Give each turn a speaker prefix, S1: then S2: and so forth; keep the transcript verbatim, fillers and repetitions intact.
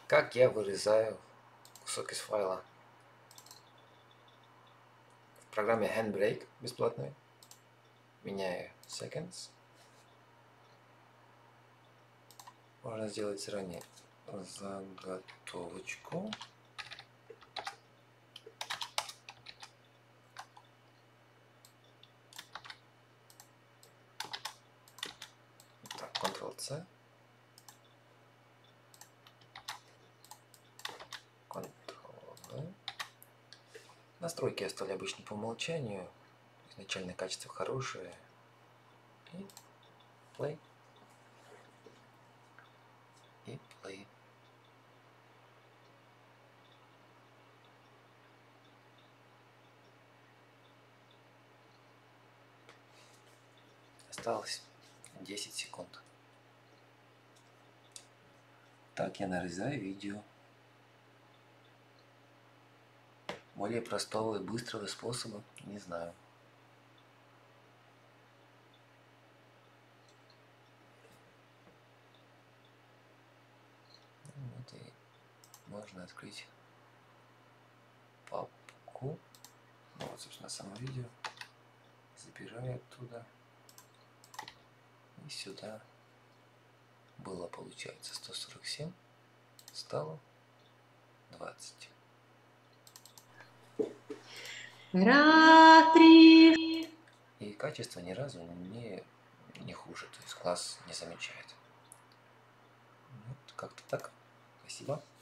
S1: Как я вырезаю кусок из файла? В программе Handbrake бесплатной меняю seconds. Можно сделать заранее заготовочку. Так, контрол-C. контрол-V. Настройки я оставлю обычно по умолчанию. Изначально качество хорошее. И play. И play. Осталось десять секунд. Так я нарезаю видео. Более простого и быстрого способа не знаю. Вот и можно открыть папку. Ну, вот, собственно, само видео. Забираю оттуда. И сюда было, получается, сто сорок семь. Стало двадцать. И качество ни разу не, не хуже. То есть глаз не замечает. Вот как-то так. Спасибо.